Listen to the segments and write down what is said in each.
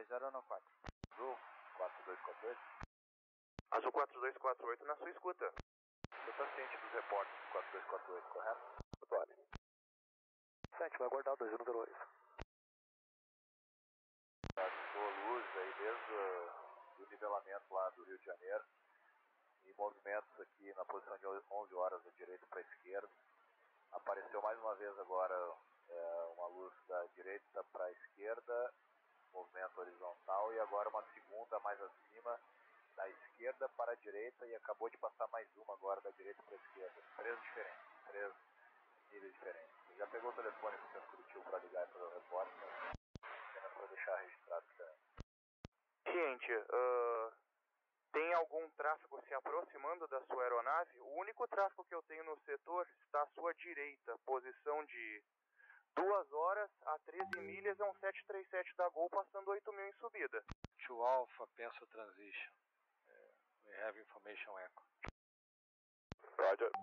2014. Azul 4248. Azul 4248 na sua escuta. Você está ciente dos reportes do 4248, correto? Atuale. 7, vai aguardar o 2108. Ficou luz aí desde o nivelamento lá do Rio de Janeiro, em movimentos aqui na posição de 11 horas da direita para a esquerda. Apareceu mais uma vez agora uma luz da direita para a esquerda, movimento horizontal, e agora uma segunda mais acima, da esquerda para a direita, e acabou de passar mais uma agora da direita para a esquerda. 3 diferentes, 3 níveis diferentes. Você já pegou o telefone do Centro Curitiba para ligar para o repórter, né? Apenas para deixar registrado que tá. Ciente, tem algum tráfego se aproximando da sua aeronave? O único tráfego que eu tenho no setor está à sua direita, posição de 2 horas a 13 milhas, é um 737 da Gol passando 8.000 em subida. To Alpha, Pencil Transition. We have information echo. Roger.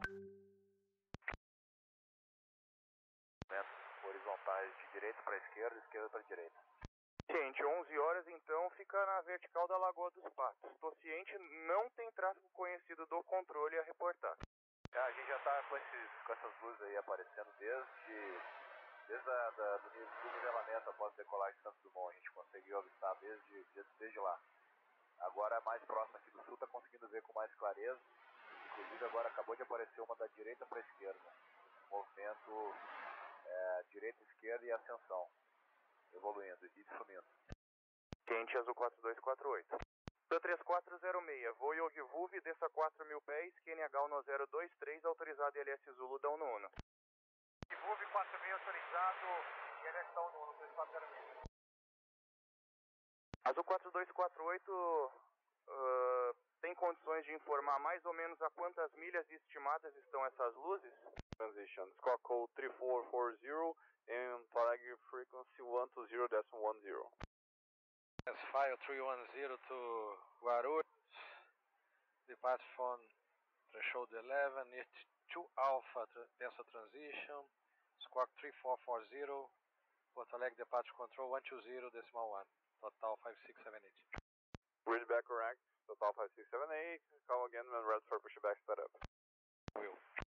Horizontais de direita para esquerda, esquerda para direita. Ciente, 11 horas então fica na vertical da Lagoa dos Patos. Estou ciente, não tem tráfego conhecido do controle a reportar. A gente já está com essas luzes aí aparecendo desde do nivelamento após decolar de Santos Dumont. A gente conseguiu avistar desde lá. Agora mais próximo aqui do sul, está conseguindo ver com mais clareza. Inclusive agora acabou de aparecer uma da direita para a esquerda. Movimento direita, esquerda e ascensão. Evoluindo e sumindo. Ciente, Azul 4248. Da 3406, voo Yogivuv, desça 4.000 pés, QNH 1023, autorizado ILS Zulu, da 111. Yogivuv 4.000 autorizado, ILS da 111, 3406. Azul 4248 tem condições de informar mais ou menos a quantas milhas estimadas estão essas luzes? Transition, squawk code 3440 and flag frequency 120.10. Yes, file 310 to Guarulhos. Depart from threshold 11, near 2 Alpha, Pencil Transition. Squawk 3440, Porto Alegre Departure Control 120.1. Total 5678. Bridgeback correct, total 5678. Call again when ready for pushback setup. Will.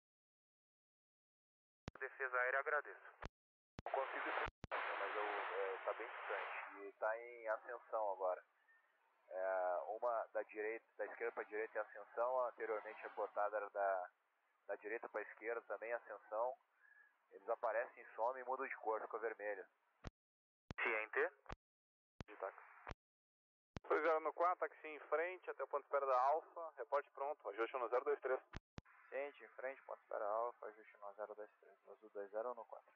Defesa Aérea, agradeço. Não consigo mas está bem distante e está em ascensão agora. Uma da esquerda para a direita em ascensão, anteriormente reportada era da direita para a esquerda também ascensão. Eles aparecem, somem e mudam de cor, ficou vermelho. Ciente. De taxa. 2094, táxi em frente até o ponto de espera da Alfa, reporte pronto, ajuste no 023. Ciente, em frente, ponto espera Alfa, ajuste no 023, Azul 2014.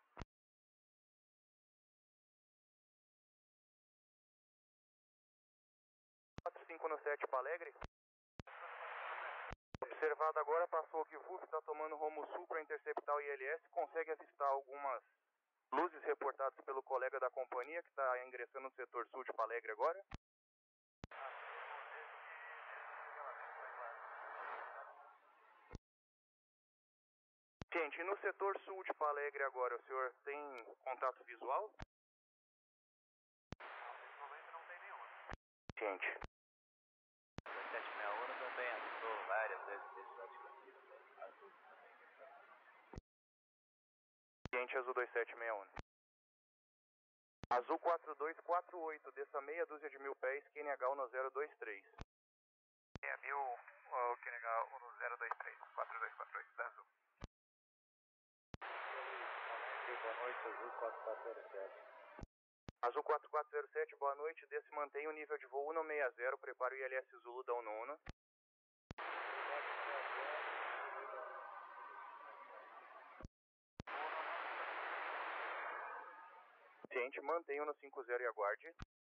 4517 para Alegre. Observado agora, passou o Kivu, está tomando rumo sul para interceptar o ILS, consegue avistar algumas luzes reportadas pelo colega da companhia que está ingressando no setor sul de Palegre agora. Gente, no setor sul de Palegre agora, o senhor tem contato visual? Nesse momento não tem nenhuma. Gente. 761 também avisou várias vezes desses ativos azul também. Gente, Azul 2761. Azul 4248, desça meia dúzia de 1000 pés, QNH 1023. É, mil, o QNH 1023, 4248 da Azul. Boa noite, Azul 4407. Azul 4407, boa noite, desce mantém o nível de voo 160, prepara o ILS Zulu da 111. Ciente, mantenha no 50 e aguarde.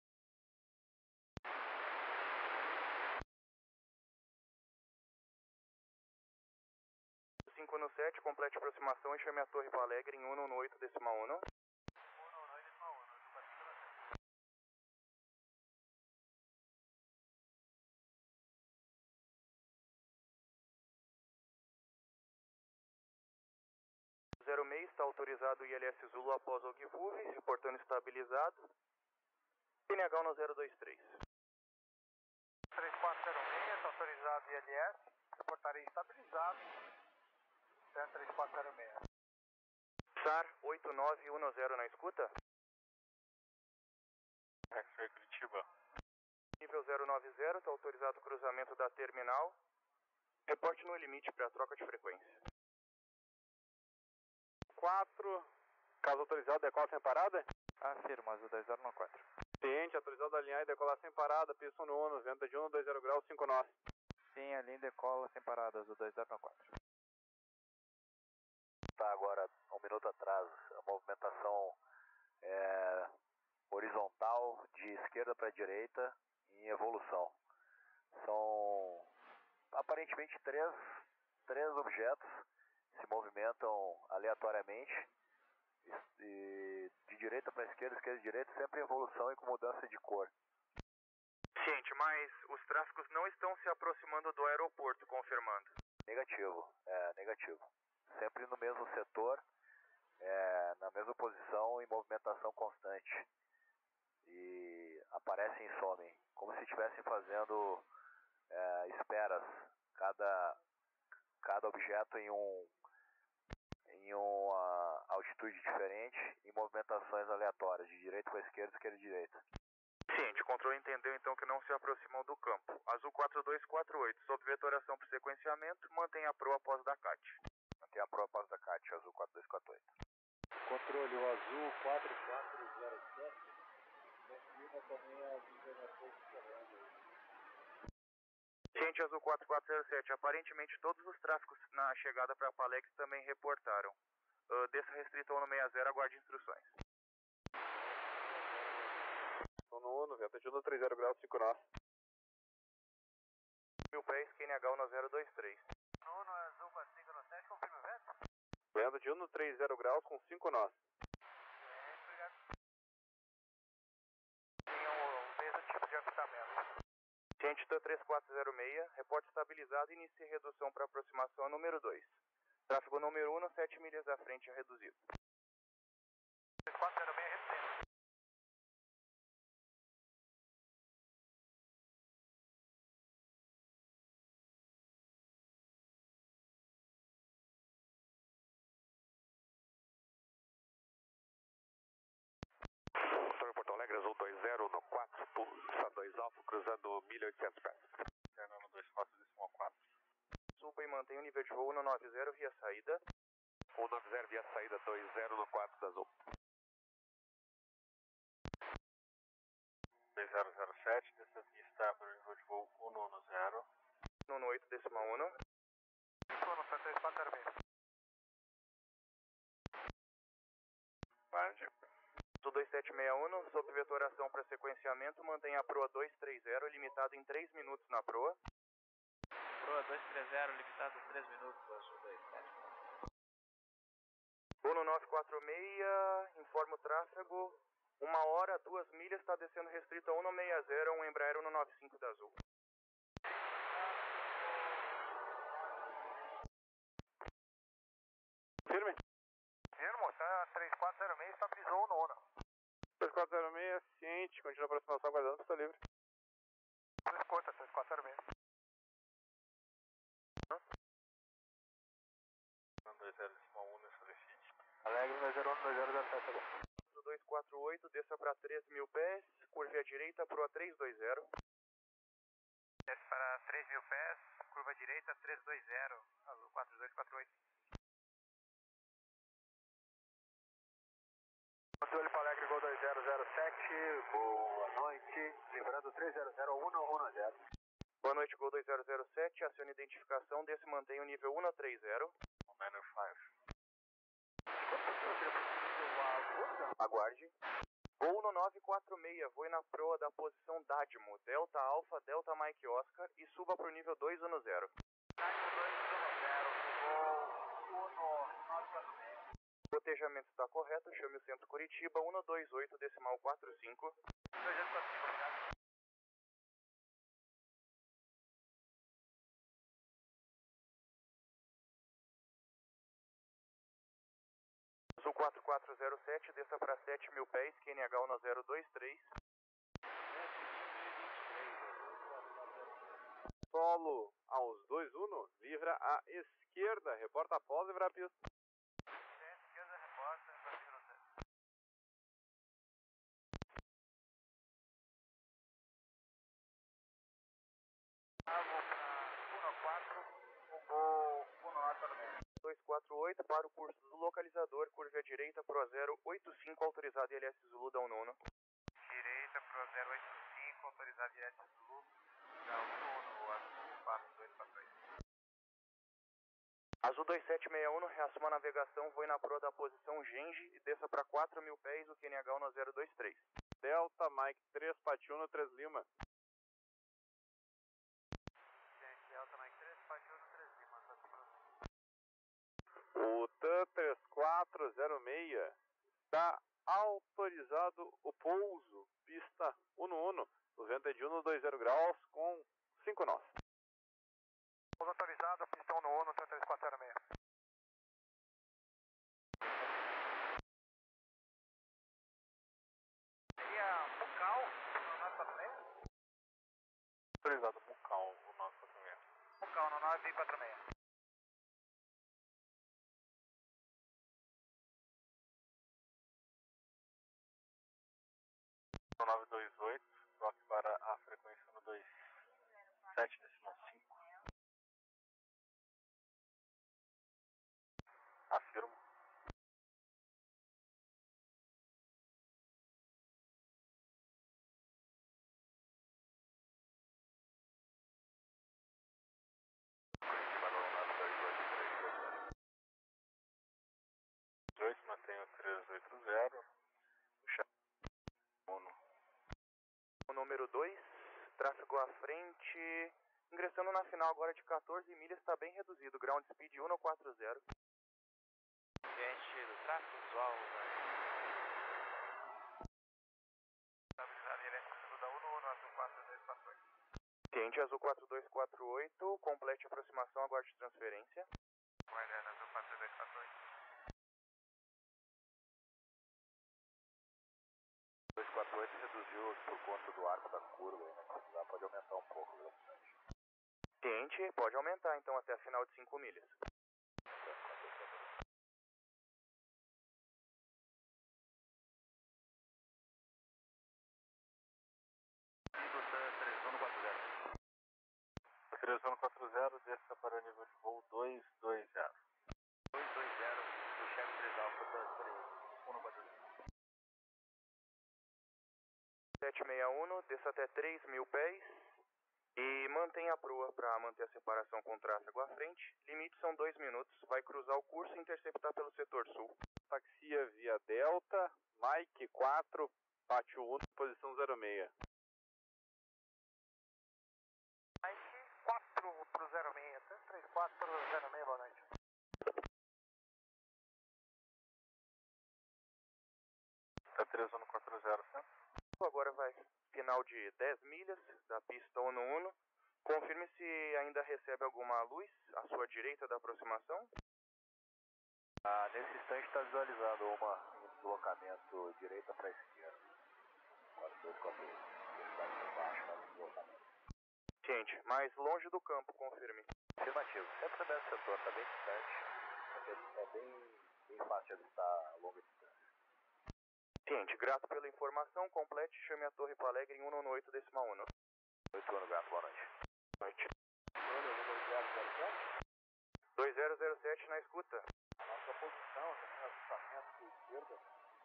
O 517, complete aproximação e chame a Torre para Alegre em 118 decimal 1. O 06 está autorizado o ILS Zulu após o Ogvuv, reportando estabilizado. NH no 023. 3406, está autorizado ILS, reportarei estabilizado, 3406. SAR 8910 na escuta? X-Ray Curitiba. Nível 090, está autorizado o cruzamento da terminal. Reporte no limite para troca de frequência. 4, caso autorizado, decola sem parada? Afirma, Azul 2014. Ciente, autorizado a alinhar e decolar sem parada, pista no ONU, vento de 120 graus, 5 nós. Sim, alinha e decola sem parada, Azul 2014. Tá, agora, um minuto atrás, a movimentação é horizontal, de esquerda para direita, em evolução. São aparentemente três objetos se movimentam aleatoriamente, e de direita para esquerda e direita, sempre em evolução e com mudança de cor. Ciente, mas os tráfegos não estão se aproximando do aeroporto, confirmando. Negativo, negativo. Sempre no mesmo setor, na mesma posição, em movimentação constante. E aparecem e somem, como se estivessem fazendo esperas, cada objeto em uma altitude diferente, em movimentações aleatórias, de direita para esquerda, esquerda e direita. Ciente, o controle entendeu então que não se aproximam do campo. Azul 4248, sob vetoração por sequenciamento, mantém a proa após da CAT. Mantém a proa após da CAT, Azul 4248. Controle, o Azul 4407, confirma também as informações esperando. Ciente, Azul 4407, aparentemente todos os tráfegos na chegada para Palex também reportaram. Desça restrito ao 160, aguarde instruções. Estou no ONU, vento de 130 graus, 5 nós. 1000 pés, QNH no 023. Nono, Azul 4597, confirma o vento? Vento de 130 graus com 5 nós. Obrigado. Tem o mesmo tipo de avistamento. Ciente, TAN 3406, reporte estabilizado e inicie redução para aproximação número 2. Tráfego número 1, 7 milhas à frente, reduzido. 3406, repetindo. Sobre Porto Alegre, Azul 20 no 4, pulsa 2 Alfa, cruzando 1.800 pés. No 24,4. Suba e mantém o nível de voo 190 via saída. 190 via saída, 20 no 4 da Azul. 2007, desça via estável, nível de voo 110. 118, décima 1. Sono 3406. Guarde. Do 2761, sob vetoração para sequenciamento, mantém a proa 230, limitado em 3 minutos na proa. Proa 230, limitado a 3 minutos, Azul 27. Bono 946, informa o tráfego. 1 hora, 2 milhas, está descendo restrito a 160, um Embraer 195 da Azul. Firme. Firmo, tá 3406, estabilizou o nono. 3406, ciente, continua a aproximação, aguardando, está livre. Escuta, 3406. 20,1 solicite. Alegre, 201, 2007, agora. Do 248, desça para 13.000 pés, curva à direita, proa 320. Desce para 3.000 pés, curva direita 320, Azul 4248. Controle para Alegre, Gol 2007, boa noite, lembrando 300-110. Boa noite, Gol 2007, acione identificação, desce e mantém o nível 130. 195. Aguarde. Voo no 946, voe na proa da posição Dadmo, Delta Alpha, Delta Mike Oscar e suba para o nível 210. Tático 210, voo 1946. Cotejamento está correto, chame o centro Curitiba, 128, decimal 45. 245, obrigado. Sul 4407, desça para 7.000 pés, QNH no 023. solo aos 2-1, livra a esquerda, reporta após livrar a pista. Esquerda, reporta, Brasil 07. Vou para 1 4, o gol 1 norte também. 248 para o curso do localizador, curva à direita, Pro 085, autorizado ILS Zulu, dá um nono. Direita pro 085, autorizado ILS Zulu, dá um nono, azul 4248. Azul 2761, reassuma a navegação, voe na proa da posição Genji e desça para 4.000 pés, o QNH no 023. Delta, Mike 3, Patiuno 3 Lima. Delta, Mike 3, Patiuno 3 Lima, tá tudo. O TAN 3406 está autorizado o pouso, pista 1-1, o vento é de 1-20 graus com 5 nós. Pouso autorizado, pista 1-1, 3406. Seria Mucal, no 946? Autorizado Mucal, o 946. Mucal, no 946. No 928, troque para a frequência no 27,5. Afirmo. Mantenho 380. O número 2, tráfego à frente, ingressando na final agora de 14 milhas, está bem reduzido, ground speed 140. Gente do tráfego visual, Autorizado ILS Zulu, dá 1-1, azul 4248. Cliente azul 4248, complete a aproximação, aguarde transferência. Guardando azul 4248. 248 reduziu por conta do arco da curva, né? Precisar, pode aumentar um pouco a velocidade. Cliente, pode aumentar então até a final de 5 milhas. do TAN 3140. 3140, desça para nível de voo 220. 220, do chefe 3 Alfa da 140. 761, desça até 3.000 pés e mantenha a proa para manter a separação com o tráfego à frente. Limite são 2 minutos, vai cruzar o curso e interceptar pelo setor sul. Taxia via Delta, Mike 4, Pátio 1, posição 06. Mike 4 pro 06, 34 pro 06, boa noite. Tá 3140, certo? Agora vai final de 10 milhas da pista Uno. Confirme se ainda recebe alguma luz à sua direita da aproximação. Nesse instante está visualizando um deslocamento direita para a esquerda. 4241. Velocidade por baixo, mas deslocamento. Gente, mais longe do campo, confirme. Afirmativo. Sempre no mesmo setor, está bem distante. É bem fácil de avistar a longa distância. Gente, grato pela informação, complete, chame a Torre Palegre em 198,1. 8 anos, gato, boa noite. Noite. 2007 na escuta. Nossa posição, também ajustamento esquerda.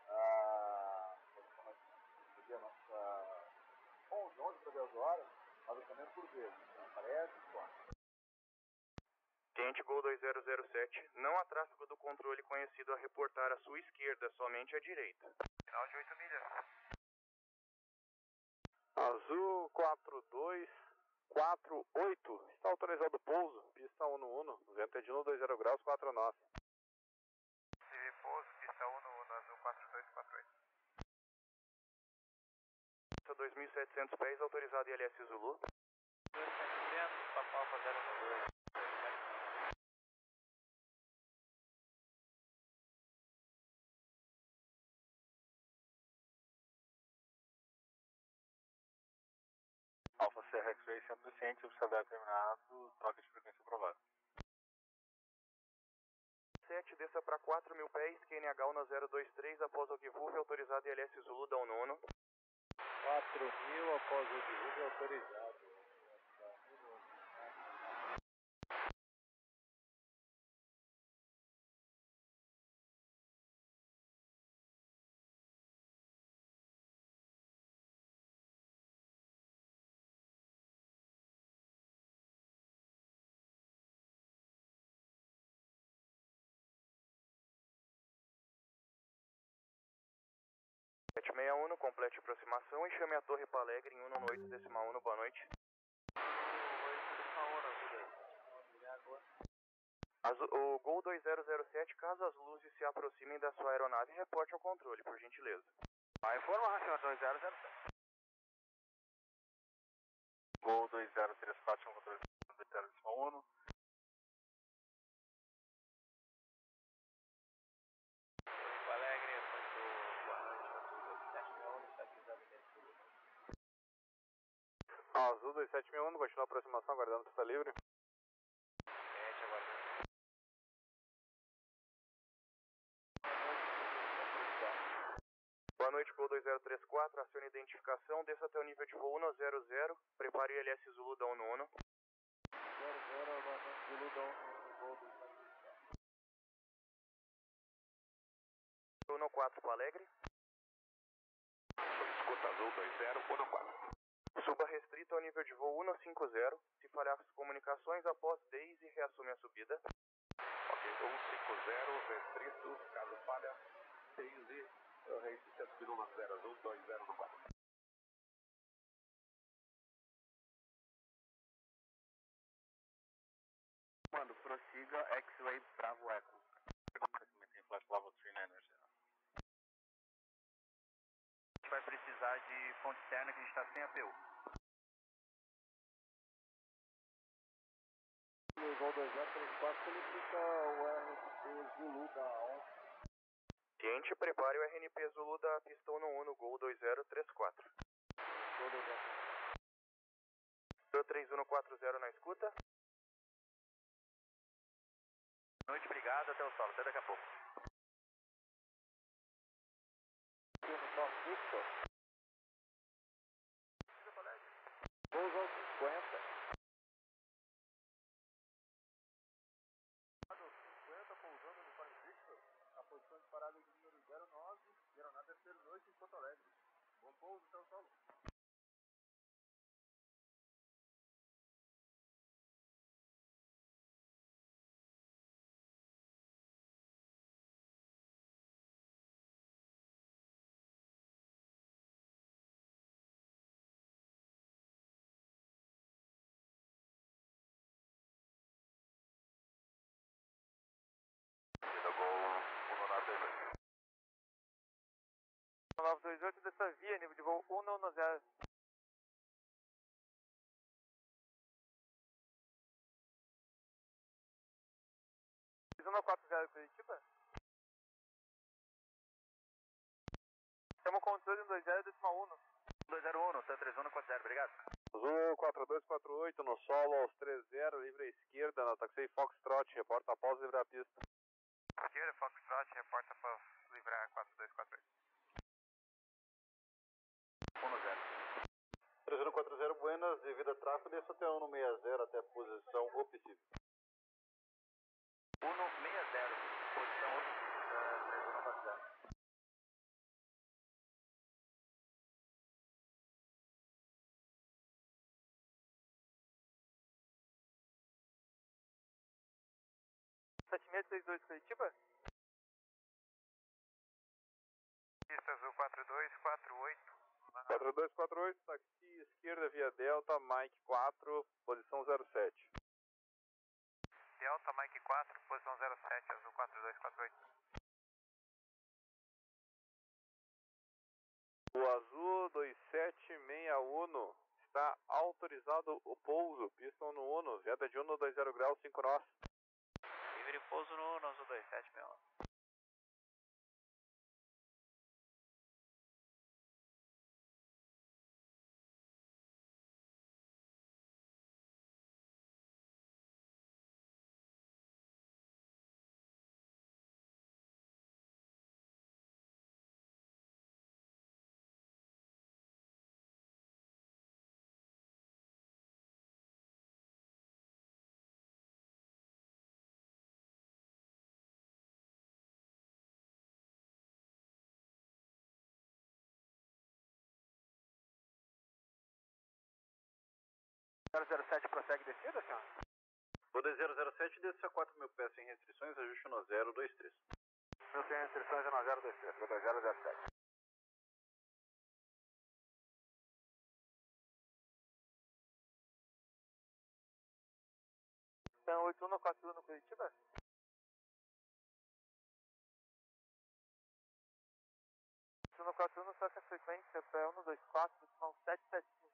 Nossa 11 para 10 horas, ajustamento por vezes. Aparece, só. Cliente Gol 2007, não há tráfego do controle conhecido a reportar à sua esquerda, somente à direita. Final de 8 milhas. Azul 4248, está autorizado o pouso, pista 1-1, vento é de 120 graus, 4 nós. CV pouso, pista 1-1, azul 4248. 2.700 pés, autorizado ILS Zulu. 2700, Papa Alfa 012. Alfa Serra X-Ray sempre ciente, observar terminado, troca de frequência aprovada. 7, desça para 4.000 pés, QNH na 023, após o Ogivulve, autorizado ILS Zulu, dá o nono. 4.000 após o divulgo autorizado. Complete aproximação e chame a Torre Palegre em 1 boa noite. O Gol 2007, caso as luzes se aproximem da sua aeronave, reporte ao controle, por gentileza. Vai informar, senhor 2007. Gol 2034, chama o controle 20.1. Alegre, muito boa noite, 761, estabilizado dentro do... Azul 2761, continua a aproximação, aguardando pista livre. Gente, aguardando. Boa noite, Gol 2034, acione identificação, desça até o nível de voo 100, prepare o ILS Zulu, dá o nono. 00, Zulu, dá o Gol 14 Palegre. Escuta Azul 2014. Suba restrito ao nível de voo 150. Se falhar as comunicações, após Daisy, reassume a subida. Ok, 150, restrito, caso falha, Daisy, resistência subida 10 Azul 2014. Mando, prossiga X-Ray Bravo Echo. Tem flash level 39ers. A gente vai precisar de fonte externa que a gente está sem APU. O Gol 2034 solicita o RP Zulu da 11. Ciente, prepare o RNP Zulu da pista 1 Gol 2034. 3140 na escuta. Noite, obrigado, até o solo, até daqui a pouco. Voos ao 50. 50 pousando no Parque Victor, a posição de parada de número 09, aeronave terceira noite em Porto Alegre. Bom pouso, até o solo. Gol 928 dessa via, nível de voo 110. Zona 40 Curitiba? Chama o controle 20.1. 201, tá 3140, obrigado. Azul 4248 no solo aos 30, livre à esquerda na taxi Foxtrot, reporta após livrar a pista. Esquerda, Foxtrot, reporta para livrar 4248. 10. 3140 Buenas, devido a tráfego, desça até 160 até a posição opcível. 160, posição 3140. Curitiba? Pista Azul 4248. 4248, taxi esquerda via Delta, Mike 4, posição 07. Delta Mike 4, posição 07, Azul 4248. O Azul 2761 está autorizado o pouso, pista 1 veta de 120 graus, 5 nós. Livre pouso no Azul 2761. 007 prossegue descida, senhor? Gol 007 desce a 4.000 pés sem restrições, ajuste no 023. Não tem restrições, é no 023, Gol 007. Então, 8141 no Curitiba? 8141, só que a frequência para 124, decimal 775.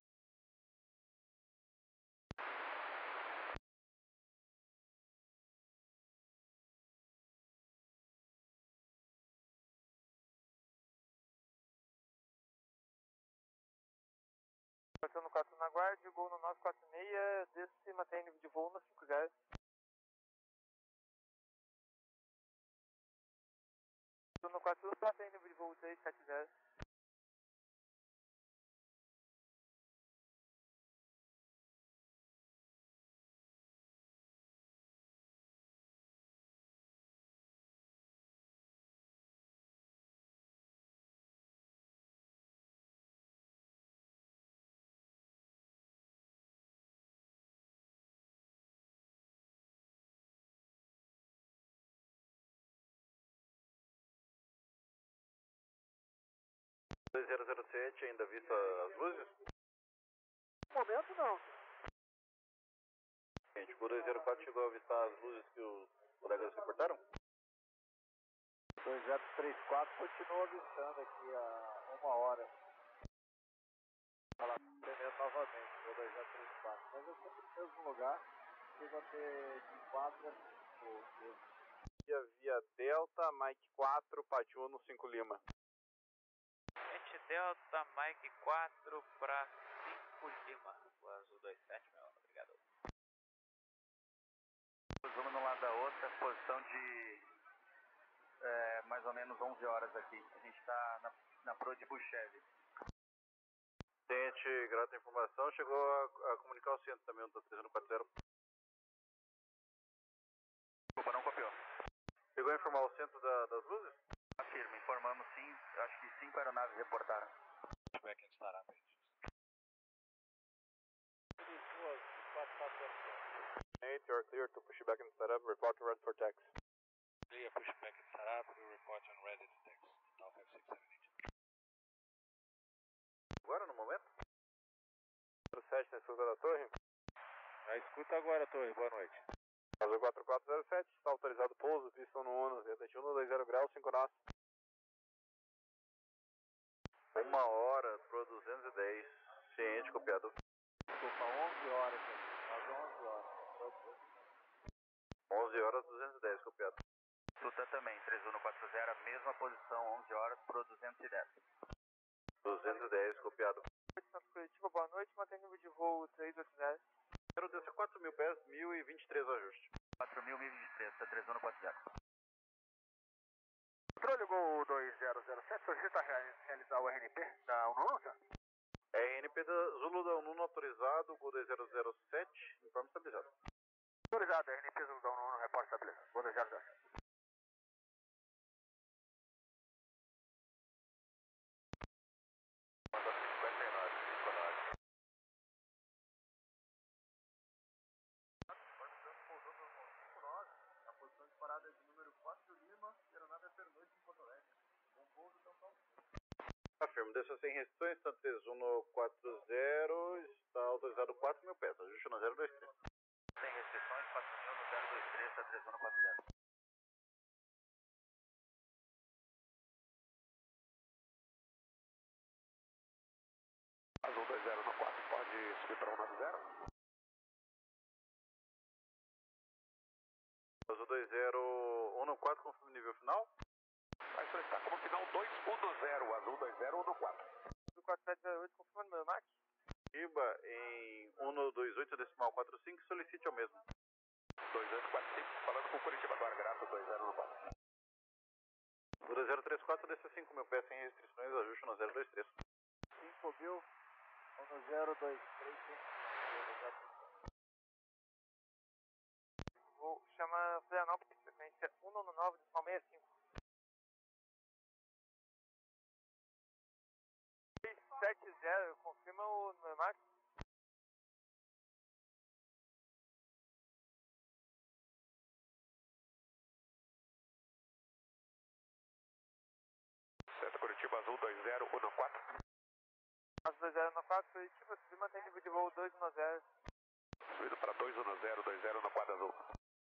Passando 4 na guarda, gol no 946, desce, mantém nível de voo no 50. No 4, mantém nível de voo 370. Gol 007 ainda vista as luzes? No momento, não. Gente, Gol 204 chegou a avistar as luzes que os colegas reportaram? 2034 continua avistando aqui há 1 hora. Ela atendendo novamente, Gol 2034. Mas eu sempre no mesmo lugar, chego a ter de 4 a 5 vezes. Via Delta, Mike 4, Patiuno 5 Lima. Gente, Delta, Mike 4 para 5 Lima. O Azul 27, meu, obrigado. Vamos de um lado da outra, posição de mais ou menos 11 horas aqui. A gente está na Pro de Buchev. Gente, grata informação, chegou a comunicar o centro também, do 3040. Desculpa, não copiou. Chegou a informar o centro das luzes? Afirma, informamos sim, acho que 5 aeronaves reportaram. Back and start up. 8, you are clear to push back and set up, report red for taxi. Clear, push back and start up, we report on ready to text. Now 5678. Agora, no momento? 07 na escuta da torre? Na escuta agora, Torre, boa noite. Azul 4407, está autorizado pouso, pista no ONU, Z21 no 20 graus, 5 nós. 1 hora pro 210, ciente, copiado. Desculpa, 11 horas aqui, quase 11 horas. 11 horas 210, copiado. Luta também, 3140, mesma posição, 11 horas pro 210. 210, copiado. Santo Curitiba, boa noite, mantém nível de voo 380. Quero descer 4.000 pés, 1023 ajuste. 4.023, está 3140. Controle Gol 2007, solicita realizar o RNP da UNU, senhor? RNP da Zulu da UNU autorizado, Gol 2007, informe estabilizado. Autorizado, RNP Zulu da UNU, repórter estabilizado. Gol 2007. Manda 59, 59. A posição de parada é de número 4 Lima, aeronave é pernoite em Porto Alegre. Bom pouso, São Paulo. Afirmo, desça sem restrições, está 3140, está autorizado 4.000 pés, ajuste no 023. Sem restrições, 4.000 no 023, está 3140. Azul 2014, pode subir para 190? Azul 2014, confirma o nível final. Vai solicitar como final 210, Azul 2014. Azul 4708, confirmando meu Max. Iba em 128 decimal 45, solicite ao mesmo. 2845, falando com Curitiba agora, graças 2014. 2034, desça 5.000 pés sem restrições, ajuste no 023. 5.000, 1023, Vou chamar Florianópolis, frequência 199, decimal 65. 670, confirma o meu Max. Curitiba Azul 2014. Azul 2014, Curitiba, se mantém nível de voo 210. Subindo para 210, 2014 Azul.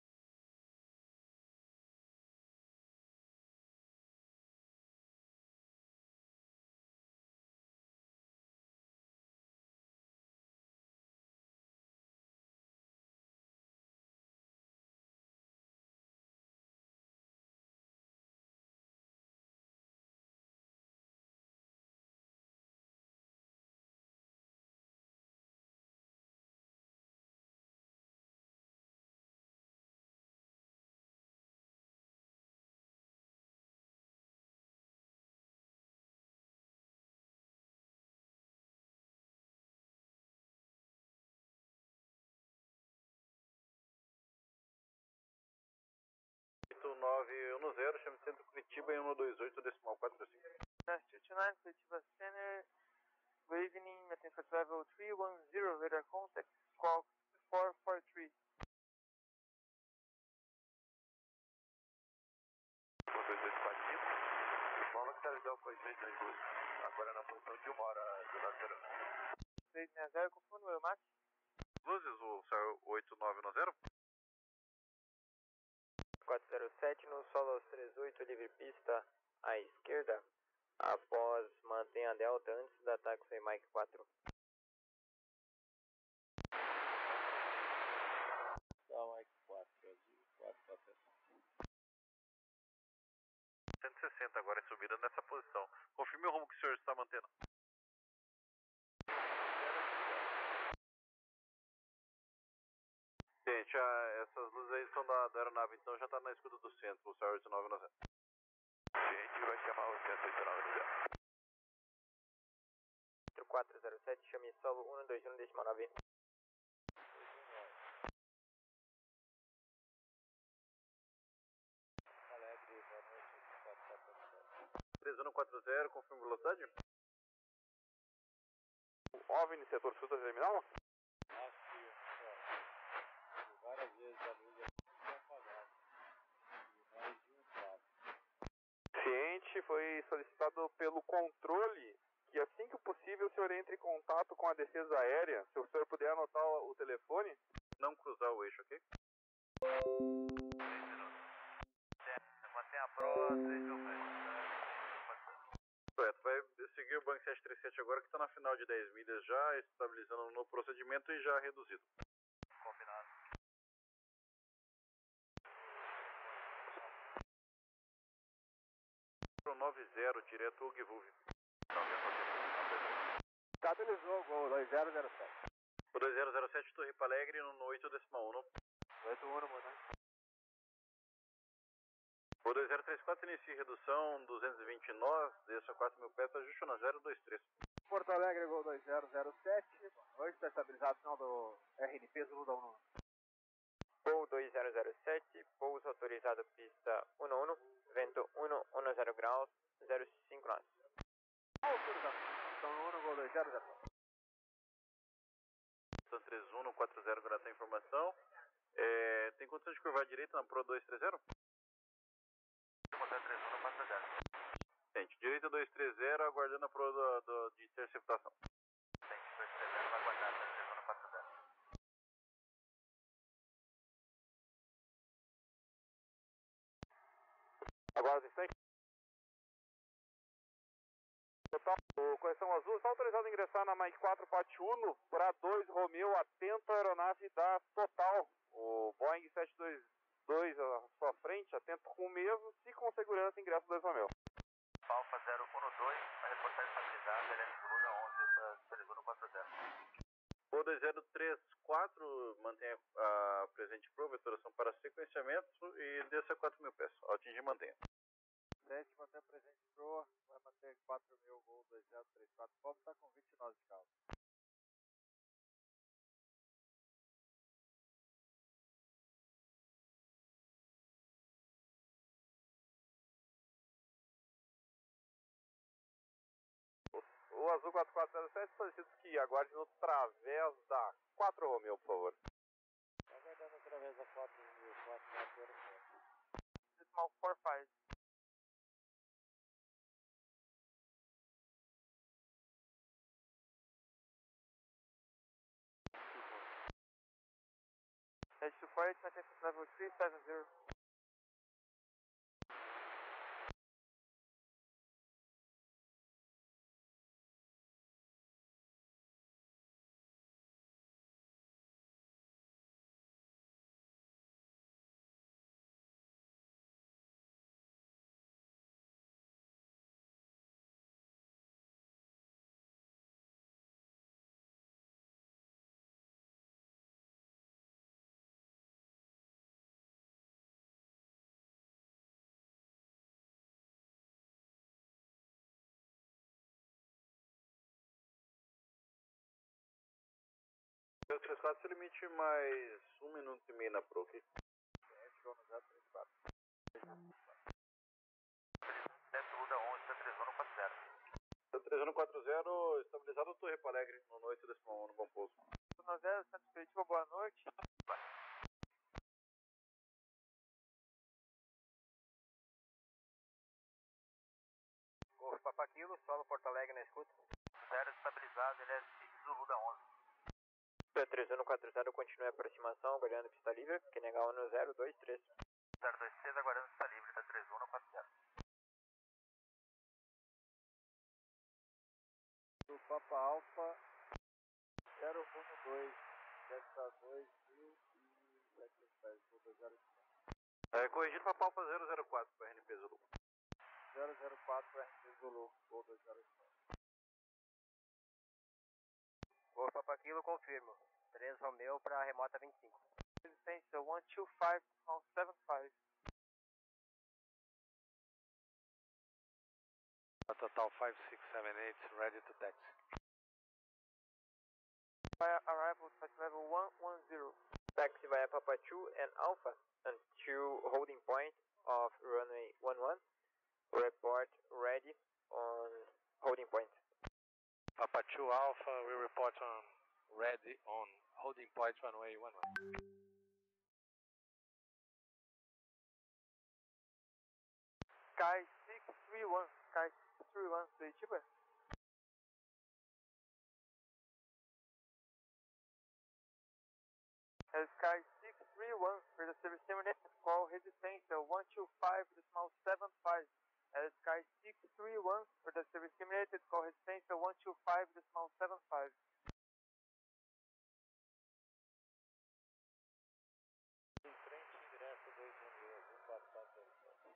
zero, chame centro Curitiba em 128 decimal 45. 229, Curitiba Center. Good evening, Matenfa Travel 310, radar contact, squawk 443. Localizar o conhecimento das luzes. Agora na posição de 1 hora do lateral. 360, confundo meu Max. Luzes, o céu 8910. 407 no solo aos 38, livre pista à esquerda. Após mantenha a delta antes da taxi Mike 4. Tá, Mike 4, Azul 4, atenção. 160 agora é subida nessa posição. Confirme o rumo que o senhor está mantendo. Gente, essas luzes aí são da aeronave, então já está na escuta do centro, o céu 8990. Gente, vai chamar o centro 8990. 407, chame solo 121 decimal 9. Alegre, boa noite, 3140, confirme velocidade. OVNI, setor sul da terminal? Acho que, várias vezes a luz é apagada. E mais de um prato. Ciente, foi solicitado pelo controle que assim que possível o senhor entre em contato com a defesa aérea. Se o senhor puder anotar o telefone, não cruzar o eixo, ok? Mantenha a pro, 3 mil pés. Correto, vai seguir o Banco 737 agora que está na final de 10 milhas já, estabilizando no procedimento e já reduzido. Combinado. Pro 90, direto o Givuvi. Estabilizou o gol 2007. O 2007, Torre Alegre, no 8 decimal 1. 81, mano. O 2034 inicia redução 220 nós, desça 4 mil pés, ajuste na 023. Porto Alegre, gol 2007. Hoje está estabilizado o sinal do RNP Zulu da 1. Voo 2007, pouso autorizado pista 11, vento 110 graus, 05 nós. Autorização 1, gol 2007. São 3140, graças à informação. Tem condição de curvar à direita na Pro 230? Contato 31, passa 10. Gente, direita 230, aguardando a Pro de interceptação. Tem 230, vai aguardar, 31, passa 10. Agora, instante. Total, o Correção Azul está autorizado a ingressar na Mike 4 Pat 1 para 2 Romeo, atento à aeronave da Total. O Boeing 722 à sua frente, atento com o mesmo, se com segurança ingressa 2 Romeo. Alfa 012, vai reportar estabilizado, ele é Zulu da 11, atualizou no 40. O 2034 mantém a presente pro, vetoração para sequenciamento e desça 4 mil pés. Ao atingir, mantenha. 7, mantém presente pro, vai manter 4 mil, gol 2034. Como está com 29 de caldo. O Azul 4407 solicita que aguarde no través da 4 Romeo, por favor. Aguardando através da 4 mil, 4 mil, Decimal 45. Flight, Manchester Level 370. Eu 34, seu limite mais 1 minuto e meio na Pro, ok? Chegou no 034. Luda 11, tá 3140. 3140, estabilizado Torre Para Alegre, no noite desse no bom pouso. 0, Santos Curitiba, boa noite. Golf Papaquilo, solo Porto Alegre na escuta. 0 estabilizado, ele é Zulu da 11. 3140 continua a aproximação, aguardando pista livre, QNH 1023. 026 aguardando pista livre, tá 3140. Do Papa Alfa 012, Delta 2710, corrigido Papa Alfa 004 para RNP Zulu. 004 para RNP Zulu, Gol 205. Golf Papaquilo, confirmo. 3 Romeu para remota 25. Resistência 125, on 75. Total 5678, ready to taxi. Via arrival, flight level 110. Taxi via Papa 2 and Alpha until holding point of runway 11. Report ready on holding point. Papa 2 Alpha, we report on ready on holding point runway 11. Sky 631, Sky 631, Curitiba. Sky 631, for the service terminated, call resistência 125.75. Sky 631, for the service terminated, call resistência 125.75. Em frente, ingresso 2 Romeu, 14407.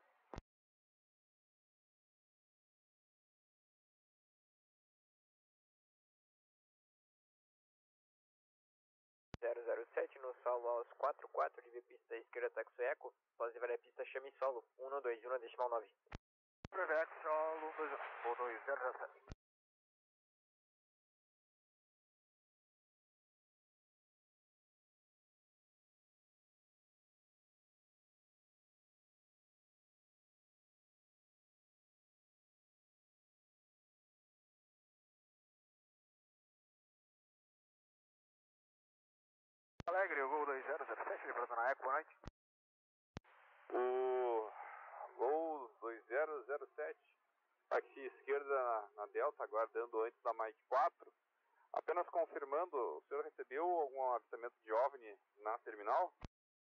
007 no solo aos 44, livre pista esquerda, taxi eco, após levar a pista chame solo, 121.9. Prevex, solo 12007. Alegre, o Gol 2007, livrando na Eco, boa noite. O Gol 2007, taxi esquerda na Delta, aguardando antes da Mike 4. Apenas confirmando, o senhor recebeu algum avistamento de OVNI na terminal?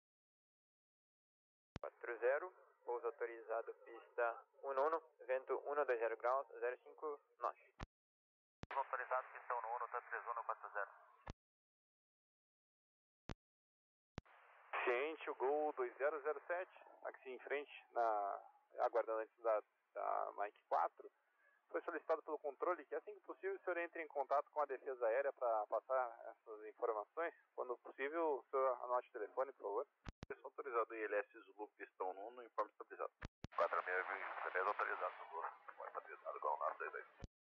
40, pouso autorizado pista 19, vento 120 graus, 05 nós. Autorizado, pista 11, tá 3140. Ciente, o Gol 2007, taxi em frente, aguardando antes da Mike 4. Foi solicitado pelo controle que assim que possível o senhor entre em contato com a defesa aérea para passar essas informações. Quando possível, o senhor anote o telefone, por favor. Pessoal autorizado ILS Zulu, pistão 1, no informe estabilizado. 4623 autorizado, Zulu. Informe estabilizado, igual na 62.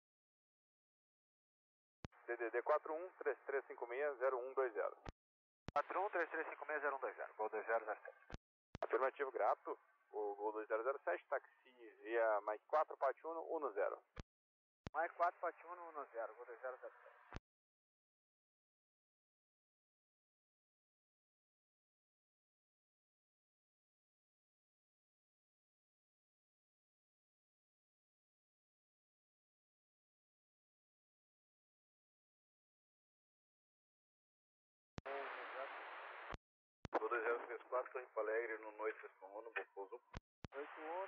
DDD 41-3356-0120. 41-3356-0120, Gol 2007. Afirmativo, grato. O Gol 2007, taxi via Mike 4, Patiuno 10. Mike 4, Patiuno 10, Gol 2007. Gol 4 Torre Alegre no noite 61, pouso. Noite 1,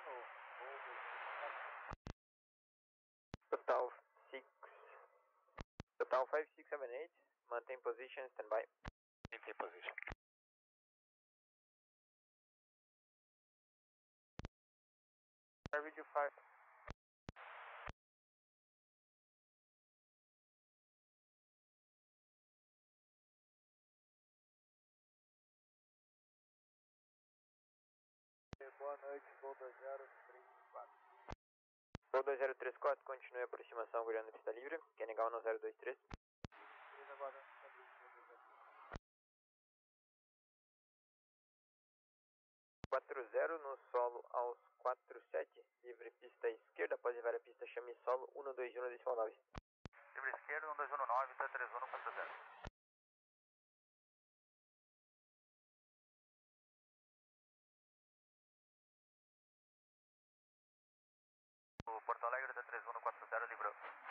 Total 5678, maintain position, standby. Maintain position. Radio 5. boa noite, voo 2034. Voo 2034, continue a aproximação guiando pista livre, Kenegal no 023. Aguardando. 40 no solo aos 47, livre pista esquerda, pode levar a pista chame solo 121,9. Livre esquerda, 1219, 33140. O Porto Alegre da 3140 livrou.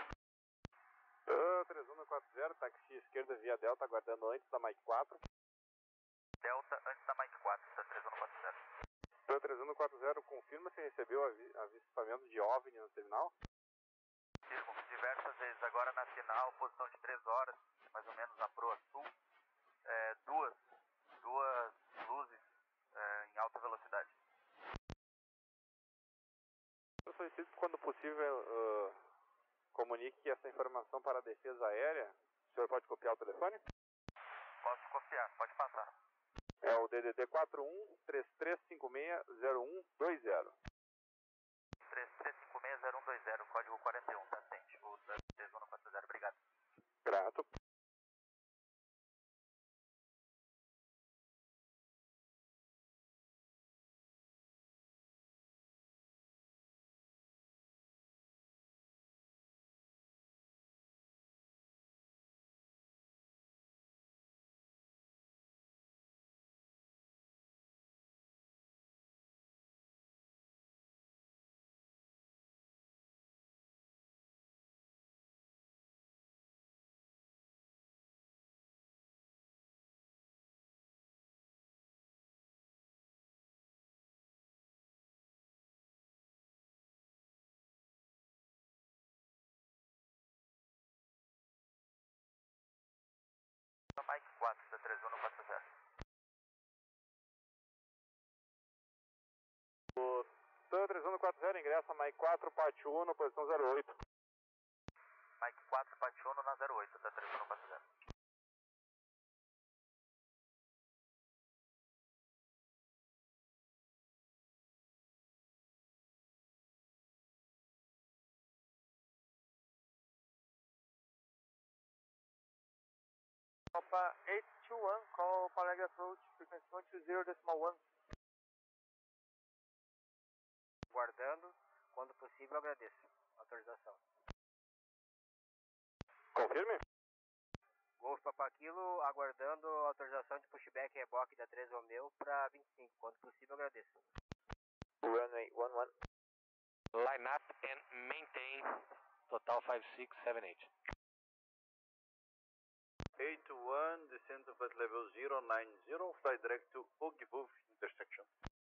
3140, taxi esquerda via Delta, aguardando antes da Mike 4. Delta antes da Mike 4, da 3140. 3140, confirma se recebeu avistamento de OVNI no terminal? Firmo, diversas vezes, agora na final, posição de 3 horas, mais ou menos na proa sul, duas luzes em alta velocidade. Eu solicito que, quando possível, comunique essa informação para a defesa aérea. O senhor pode copiar o telefone? Posso copiar, pode passar. É o DDD 41-3356-0120. 33560120, código 41, tá atente, o 3140, obrigado. Grato. Mike 4, da 3140. O TAN 3140 ingressa Mike 4, parte 1, posição 08. Mike 4, parte 1 na 08, da 3140. Opa 821, call Paleg approach, frequency 120.1. Guardando, quando possível agradeço. Autorização. Confirme? Golf Papa Kilo, aguardando autorização de pushback e reboque da 3 Romeo para 25, quando possível agradeço. Runway 11. Line up and maintain. Total 5678. 81, descend to flight level 090, fly direct to Ogibuf intersection.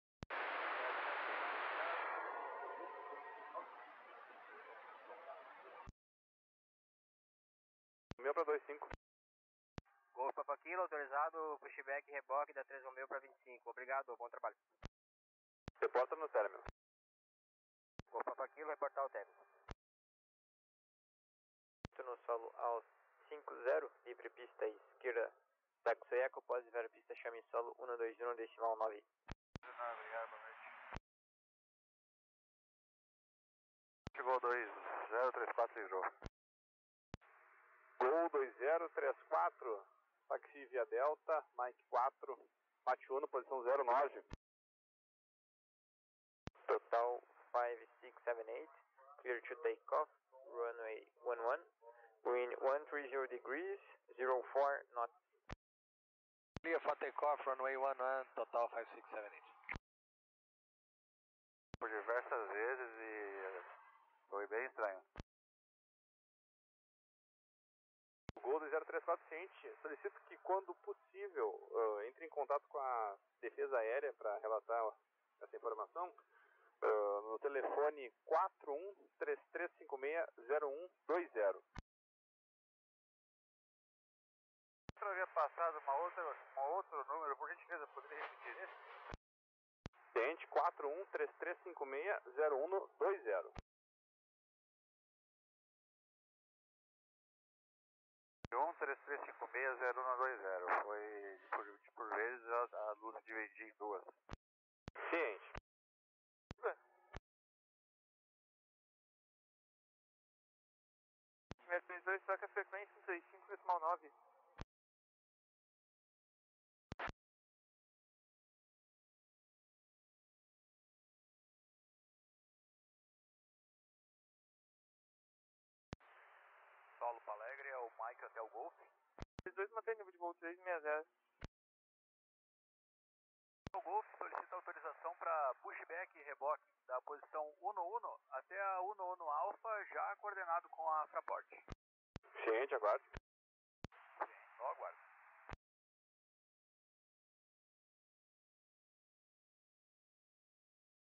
Meu para 25. Golf Papa Kilo, autorizado pushback e reboque da 3 Romeo para 25. Obrigado, bom trabalho. Reporta no término. Golf Papa Kilo, reportar o término. No solo aos 50, livre pista esquerda, taxi eco, pode levar a pista chame solo 121,9. Obrigado, boa noite. Chegou 2034 livrou. Gol 2034, taxi via Delta, Mike 4, parte 1, posição 09. Total 5678, clear to take off, runway 11, wind 130 degrees, 04 knots. Clear for takeoff, runway 11, total 5678. Por diversas vezes e foi bem estranho. Voo 2034 ciente, solicito que quando possível entre em contato com a defesa aérea para relatar essa informação no telefone 4133560120. Eu havia passado um outro número, por gentileza, poderia repetir esse? Ciente 4133560120. 33560120. Foi, por vezes, a luz se dividia em duas. Ciente. Mercedes 2, troca a frequência 35,9. Solo para Alegre, é o Mike até o Golf. Os dois mantém nível de voo 360. O Golf solicita autorização para pushback e reboque da posição 1-1 até a 1-1 Alpha, já coordenado com a Fraport. Ciente, aguardo.